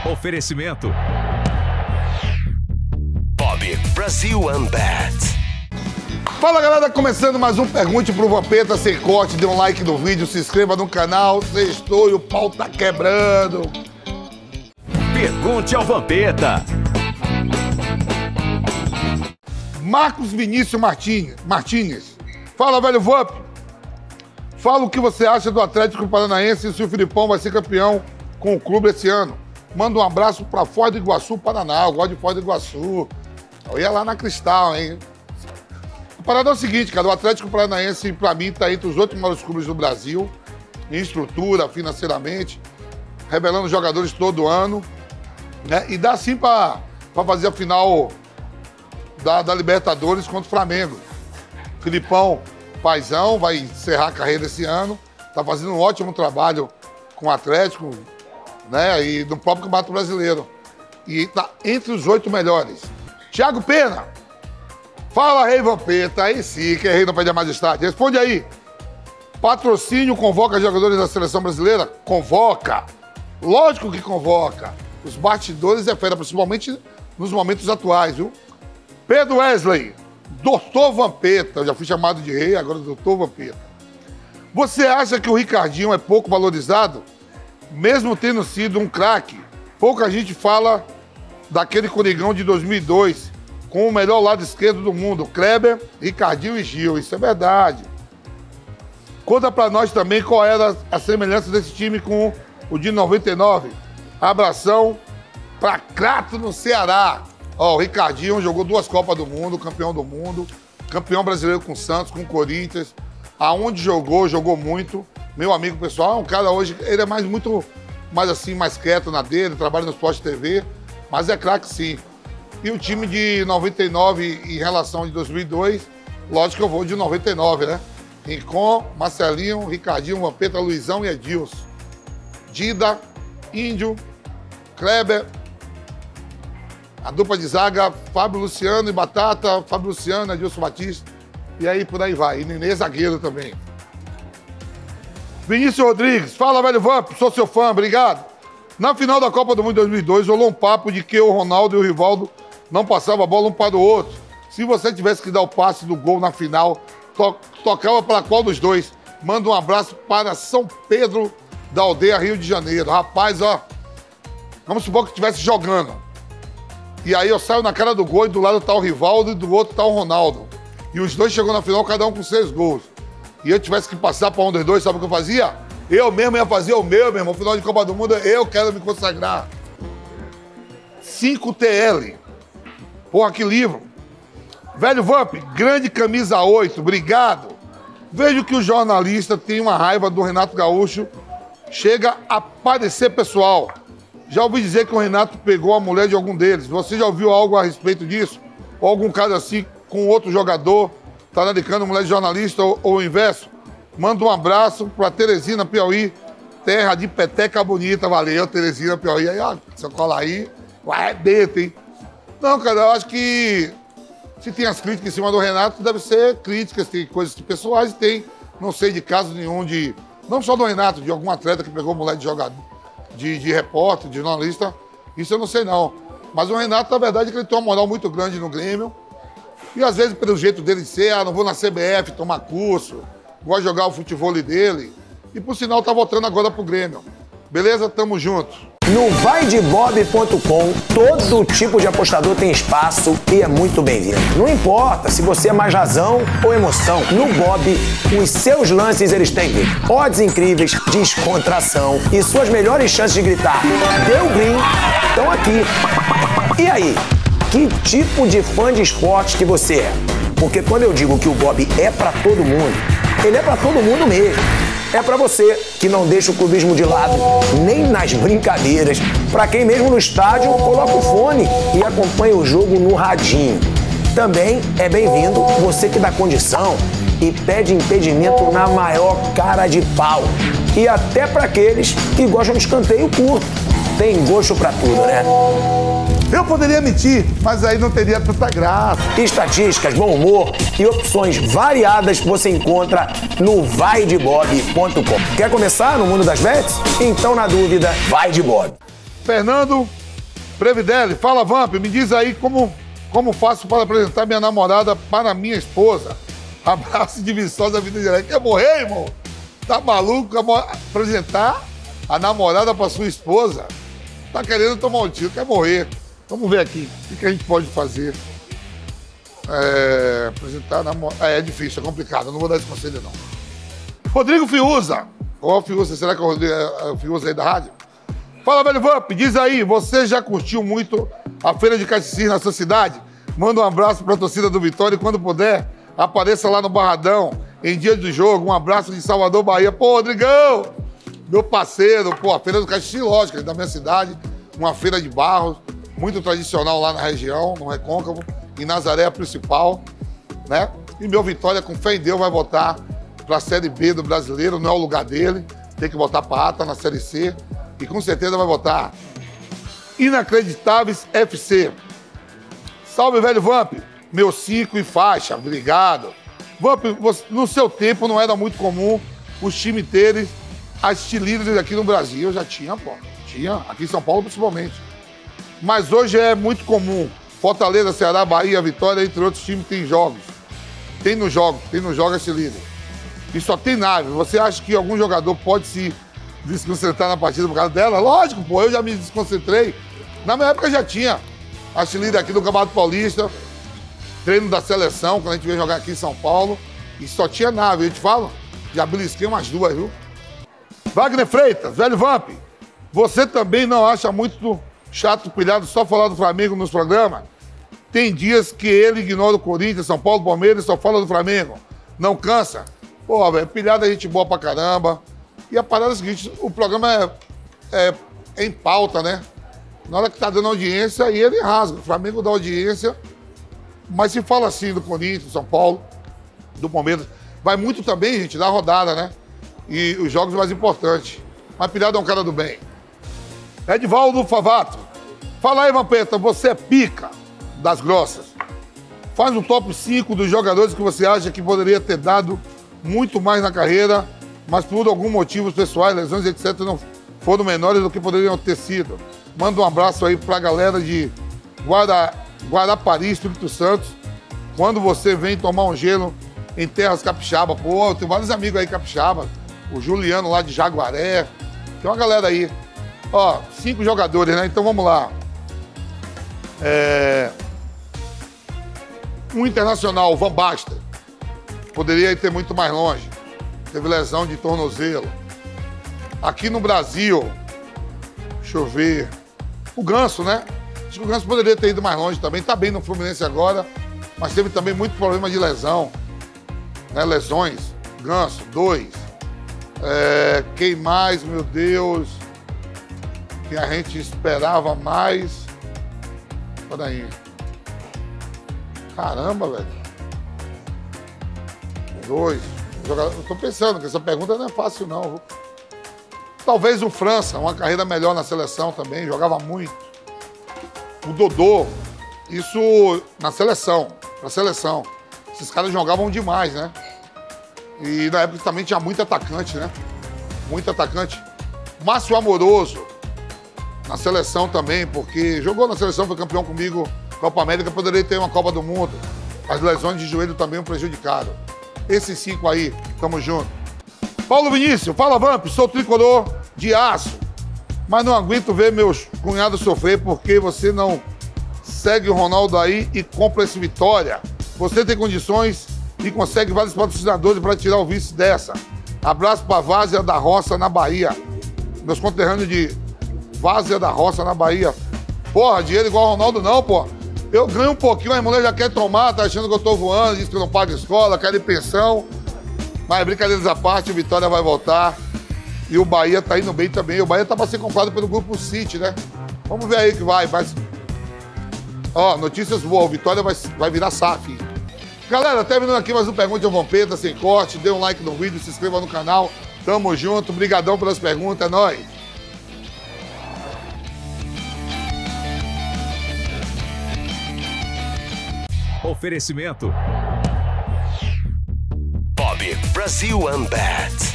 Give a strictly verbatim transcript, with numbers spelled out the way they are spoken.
Oferecimento Bob Brasil Unbat. Fala galera, começando mais um Pergunte pro Vampeta, sem corte, dê um like no vídeo, se inscreva no canal, sextou e o pau tá quebrando. Pergunte ao Vampeta. Marcos Vinícius Martins, Martínez. Fala, velho Vamp. Fala o que você acha do Atlético Paranaense e se o Filipão vai ser campeão com o clube esse ano. Manda um abraço pra Foz do Iguaçu, Paraná. Eu gosto de Foz do Iguaçu. Eu ia lá na Cristal, hein? A parada é o seguinte, cara. O Atlético Paranaense, pra mim, tá entre os oito maiores clubes do Brasil. Em estrutura, financeiramente. Revelando jogadores todo ano. Né? E dá sim pra, pra fazer a final da, da Libertadores contra o Flamengo. Filipão, paizão, vai encerrar a carreira esse ano. Tá fazendo um ótimo trabalho com o Atlético, né? E no próprio Campeonato Brasileiro. E tá entre os oito melhores. Thiago Pena. Fala, Rei Vampeta. Aí sim, que é rei não pede a majestade. Responde aí. Patrocínio convoca jogadores da Seleção Brasileira? Convoca. Lógico que convoca. Os bastidores é fera, principalmente nos momentos atuais, viu? Pedro Wesley. Doutor Vampeta. Eu já fui chamado de rei, agora Doutor Vampeta. Você acha que o Ricardinho é pouco valorizado? Mesmo tendo sido um craque, pouca gente fala daquele Coringão de dois mil e dois, com o melhor lado esquerdo do mundo, Kleber, Ricardinho e Gil. Isso é verdade. Conta pra nós também qual era a semelhança desse time com o de noventa e nove. Abração pra Crato, no Ceará. Ó, o Ricardinho jogou duas Copas do Mundo, campeão do mundo, campeão brasileiro com o Santos, com o Corinthians. Aonde jogou, jogou muito. Meu amigo pessoal, é um cara hoje, ele é mais muito, mais assim, mais quieto na dele, trabalha no Sport T V, mas é craque sim. E o time de noventa e nove em relação de dois mil e dois, lógico que eu vou de noventa e nove, né? Rincon, Marcelinho, Ricardinho, Vampeta, Luizão e Edilson. Dida, Índio, Kleber, a dupla de zaga, Fábio Luciano e Batata, Fábio Luciano, Edilson Batista, e aí por aí vai. E Nenê zagueiro também. Vinícius Rodrigues, fala, velho Vamp, sou seu fã, obrigado. Na final da Copa do Mundo de dois mil e dois, rolou um papo de que o Ronaldo e o Rivaldo não passavam a bola um para o outro. Se você tivesse que dar o passe do gol na final, to tocava para qual dos dois? Manda um abraço para São Pedro da Aldeia, Rio de Janeiro. Rapaz, ó, vamos supor que estivesse jogando. E aí eu saio na cara do gol e do lado tá o Rivaldo e do outro tá o Ronaldo. E os dois chegou na final, cada um com seis gols. E eu tivesse que passar para um dos dois, sabe o que eu fazia? Eu mesmo ia fazer o meu, meu irmão. Final de Copa do Mundo, eu quero me consagrar. cinco T L. Porra, que livro. Velho Vamp, grande camisa oito, obrigado. Vejo que o jornalista tem uma raiva do Renato Gaúcho. Chega a parecer pessoal. Já ouvi dizer que o Renato pegou a mulher de algum deles. Você já ouviu algo a respeito disso? Ou algum caso assim com outro jogador? Tá radicando mulher de jornalista ou, ou o inverso? Manda um abraço pra Teresina, Piauí, terra de peteca bonita. Valeu, Teresina, Piauí. Aí, ó, se eu colar aí, vai arrebenta, hein? Não, cara, eu acho que se tem as críticas em cima do Renato, deve ser críticas, tem coisas pessoais e tem, não sei de caso nenhum de, não só do Renato, de algum atleta que pegou mulher de jogador, de, de repórter, de jornalista, isso eu não sei não. Mas o Renato, na verdade, é que ele tem uma moral muito grande no Grêmio. E às vezes, pelo jeito dele de ser, ah, não vou na C B F tomar curso, gosto de jogar o futebol dele. E, por sinal, tá voltando agora pro Grêmio. Beleza? Tamo junto. No vai de bob ponto com, todo tipo de apostador tem espaço e é muito bem-vindo. Não importa se você é mais razão ou emoção. No Bob, os seus lances eles têm odds incríveis, descontração e suas melhores chances de gritar "Deu green" estão aqui. E aí? Que tipo de fã de esportes que você é? Porque quando eu digo que o Bob é pra todo mundo, ele é pra todo mundo mesmo. É pra você que não deixa o clubismo de lado, nem nas brincadeiras. Pra quem mesmo no estádio coloca o fone e acompanha o jogo no radinho. Também é bem-vindo você que dá condição e pede impedimento na maior cara de pau. E até pra aqueles que gostam de escanteio curto. Tem gosto pra tudo, né? Eu poderia mentir, mas aí não teria tanta graça. Estatísticas, bom humor e opções variadas você encontra no vai de bob ponto com. Quer começar no mundo das bets? Então, na dúvida, vai de Bob. Fernando Previdelli, fala, Vamp, me diz aí como, como faço para apresentar minha namorada para minha esposa. Abraço de Viçosa Vida Direta. Quer morrer, irmão? Tá maluco? Apresentar a namorada para sua esposa? Tá querendo tomar um tiro, quer morrer. Vamos ver aqui, o que, que a gente pode fazer. É, apresentar a namorada... É, é difícil, é complicado, eu não vou dar esse conselho, não. Rodrigo Fiuza. Ó, Fiuza, será que é o Rodrigo, é o Fiuza aí da rádio? Fala, velho Vamp, diz aí, você já curtiu muito a Feira de Caxias na sua cidade? Manda um abraço pra torcida do Vitória e quando puder, apareça lá no Barradão, em dia do jogo. Um abraço de Salvador, Bahia. Pô, Rodrigão, meu parceiro, pô, a Feira do Caxias, lógico, da minha cidade, uma feira de barros, muito tradicional lá na região, no Recôncavo, em Nazaré, a principal, né? E meu Vitória, com fé em Deus, vai voltar pra Série B do Brasileiro, não é o lugar dele, tem que voltar pra Ata na Série C, e com certeza vai voltar Inacreditáveis F C. Salve, velho Vamp, meu cinco e faixa, obrigado. Vamp, você, no seu tempo não era muito comum os times terem as líderes aqui no Brasil. Eu já tinha, pô, tinha, aqui em São Paulo principalmente. Mas hoje é muito comum. Fortaleza, Ceará, Bahia, Vitória, entre outros times, tem jogos. Tem no jogo, tem no jogo esse líder. E só tem nave. Você acha que algum jogador pode se desconcentrar na partida por causa dela? Lógico, pô, eu já me desconcentrei. Na minha época já tinha a líder aqui do Campeonato Paulista, treino da seleção, quando a gente veio jogar aqui em São Paulo, e só tinha nave. Eu te falo, já belisquei umas duas, viu? Wagner Freitas, velho Vamp, você também não acha muito chato, pilhado, só falar do Flamengo nos programas? Tem dias que ele ignora o Corinthians, São Paulo, Palmeiras e só fala do Flamengo. Não cansa? Pô, velho, pilhada é gente boa pra caramba. E a parada é a seguinte, o programa é, é, é em pauta, né? Na hora que tá dando audiência, aí ele rasga. O Flamengo dá audiência, mas se fala assim do Corinthians, do São Paulo, do Palmeiras, vai muito também, gente, da rodada, né? E os jogos mais importantes. Mas pilhada é um cara do bem. Edvaldo Favato. Fala aí, Vampeta, você é pica das grossas. Faz um top cinco dos jogadores que você acha que poderia ter dado muito mais na carreira, mas por algum motivo pessoais, lesões, etcétera, não foram menores do que poderiam ter sido. Manda um abraço aí pra galera de Guara, Guarapari, Espírito Santo. Quando você vem tomar um gelo em terras capixaba. Pô, eu tenho vários amigos aí capixaba. O Juliano lá de Jaguaré. Tem uma galera aí. Ó, cinco jogadores, né? Então vamos lá. É... Um internacional, o Van Basten. Poderia ir ter muito mais longe. Teve lesão de tornozelo. Aqui no Brasil, deixa eu ver. O Ganso, né? Acho que o Ganso poderia ter ido mais longe também. Tá bem no Fluminense agora, mas teve também muito problema de lesão. Né? Lesões. Ganso, dois. É... Quem mais, meu Deus? Que a gente esperava mais. Olha aí. Caramba, velho. Dois. Eu tô pensando que essa pergunta não é fácil, não. Talvez o França, uma carreira melhor na seleção também, jogava muito. O Dodô, isso na seleção, pra seleção. Esses caras jogavam demais, né? E na época também tinha muito atacante, né? Muito atacante. Márcio Amoroso, na seleção também, porque jogou na seleção, foi campeão comigo, Copa América, poderia ter uma Copa do Mundo. As lesões de joelho também o prejudicaram. Esses cinco aí, tamo junto. Paulo Vinícius, fala Vamp, sou tricolor de aço, mas não aguento ver meus cunhados sofrer porque você não segue o Ronaldo aí e compra esse Vitória. Você tem condições e consegue vários patrocinadores para tirar o vice dessa. Abraço pra Várzea da Roça, na Bahia. Meus conterrâneos de Várzea da Roça, na Bahia. Porra, dinheiro igual ao Ronaldo não, porra. Eu ganho um pouquinho, a mulher já quer tomar, tá achando que eu tô voando, diz que eu não pago escola, quer ir pensão. Mas brincadeiras à parte, o Vitória vai voltar. E o Bahia tá indo bem também. O Bahia tá pra ser comprado pelo Grupo City, né? Vamos ver aí que vai. Mas... Ó, notícias boas, o Vitória vai, vai virar S A F. Galera, terminando aqui mais um Pergunte ao Vampeta, sem corte. Dê um like no vídeo, se inscreva no canal. Tamo junto, brigadão pelas perguntas, é nóis. Oferecimento Bob Brasil Unbat.